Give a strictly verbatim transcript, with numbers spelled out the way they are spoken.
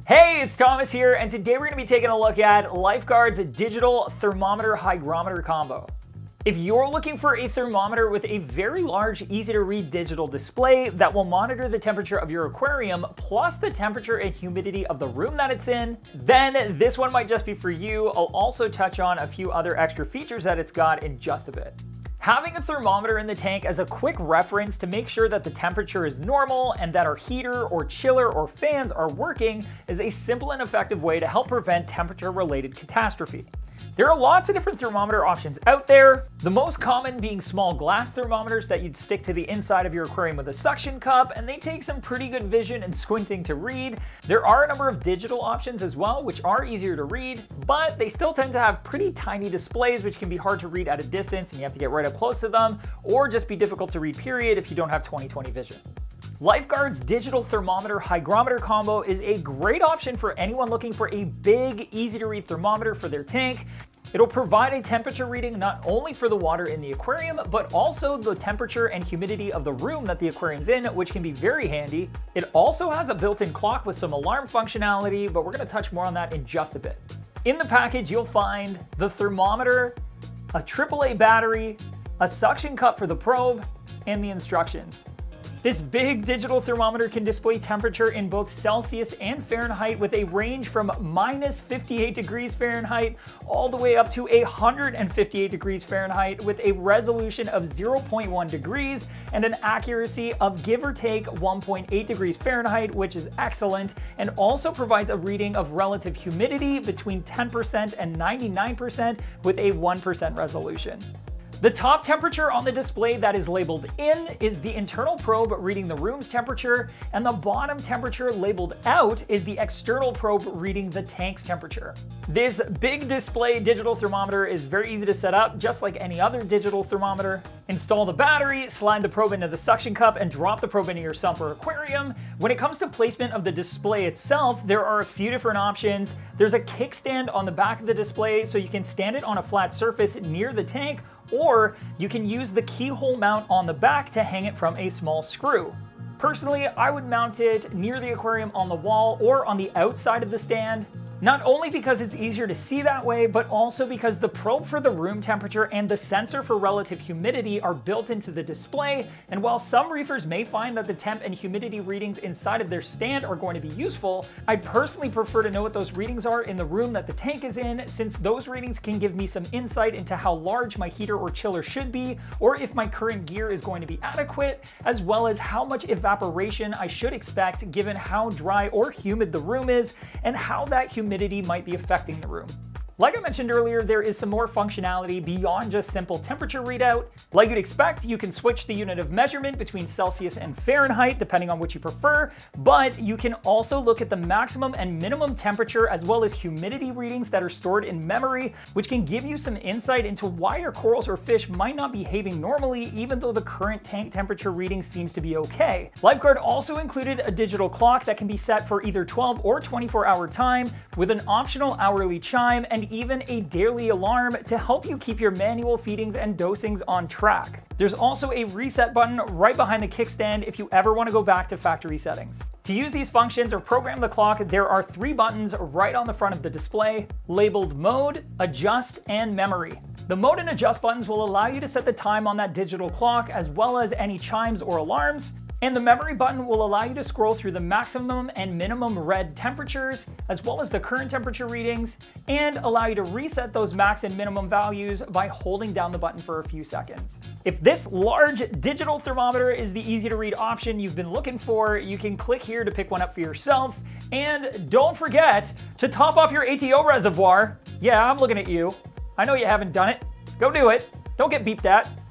Hey, it's Thomas here, and today we're going to be taking a look at Lifegard's digital thermometer hygrometer combo. If you're looking for a thermometer with a very large, easy to read digital display that will monitor the temperature of your aquarium plus the temperature and humidity of the room that it's in, then this one might just be for you. I'll also touch on a few other extra features that it's got in just a bit. Having a thermometer in the tank as a quick reference to make sure that the temperature is normal and that our heater or chiller or fans are working is a simple and effective way to help prevent temperature-related catastrophe. There are lots of different thermometer options out there, the most common being small glass thermometers that you'd stick to the inside of your aquarium with a suction cup, and they take some pretty good vision and squinting to read. There are a number of digital options as well, which are easier to read, but they still tend to have pretty tiny displays, which can be hard to read at a distance and you have to get right up close to them, or just be difficult to read period if you don't have twenty twenty vision. Lifegard's digital thermometer hygrometer combo is a great option for anyone looking for a big, easy to read thermometer for their tank. It'll provide a temperature reading not only for the water in the aquarium, but also the temperature and humidity of the room that the aquarium's in, which can be very handy. It also has a built-in clock with some alarm functionality, but we're going to touch more on that in just a bit. In the package, you'll find the thermometer, a triple A battery, a suction cup for the probe, and the instructions. This big digital thermometer can display temperature in both Celsius and Fahrenheit with a range from minus fifty-eight degrees Fahrenheit all the way up to one hundred fifty-eight degrees Fahrenheit with a resolution of zero point one degrees and an accuracy of give or take one point eight degrees Fahrenheit, which is excellent, and also provides a reading of relative humidity between ten percent and ninety-nine percent with a one percent resolution. The top temperature on the display that is labeled in is the internal probe reading the room's temperature, and the bottom temperature labeled out is the external probe reading the tank's temperature. This big display digital thermometer is very easy to set up, just like any other digital thermometer. Install the battery, slide the probe into the suction cup, and drop the probe into your sump or aquarium. When it comes to placement of the display itself, there are a few different options. There's a kickstand on the back of the display, so you can stand it on a flat surface near the tank, or you can use the keyhole mount on the back to hang it from a small screw. Personally, I would mount it near the aquarium on the wall or on the outside of the stand. Not only because it's easier to see that way, but also because the probe for the room temperature and the sensor for relative humidity are built into the display, and while some reefers may find that the temp and humidity readings inside of their stand are going to be useful, I personally prefer to know what those readings are in the room that the tank is in, since those readings can give me some insight into how large my heater or chiller should be, or if my current gear is going to be adequate, as well as how much evaporation I should expect given how dry or humid the room is, and how that humidity humidity might be affecting the room. Like I mentioned earlier, there is some more functionality beyond just simple temperature readout. Like you'd expect, you can switch the unit of measurement between Celsius and Fahrenheit, depending on which you prefer, but you can also look at the maximum and minimum temperature as well as humidity readings that are stored in memory, which can give you some insight into why your corals or fish might not be behaving normally, even though the current tank temperature reading seems to be okay. Lifegard also included a digital clock that can be set for either twelve or twenty-four hour time, with an optional hourly chime and even a daily alarm to help you keep your manual feedings and dosings on track. There's also a reset button right behind the kickstand if you ever want to go back to factory settings. To use these functions or program the clock, there are three buttons right on the front of the display, labeled Mode, Adjust, and Memory. The Mode and Adjust buttons will allow you to set the time on that digital clock as well as any chimes or alarms. And the memory button will allow you to scroll through the maximum and minimum read temperatures, as well as the current temperature readings, and allow you to reset those max and minimum values by holding down the button for a few seconds. If this large digital thermometer is the easy to read option you've been looking for, you can click here to pick one up for yourself. And don't forget to top off your A T O reservoir. Yeah, I'm looking at you. I know you haven't done it. Go do it. Don't get beeped at.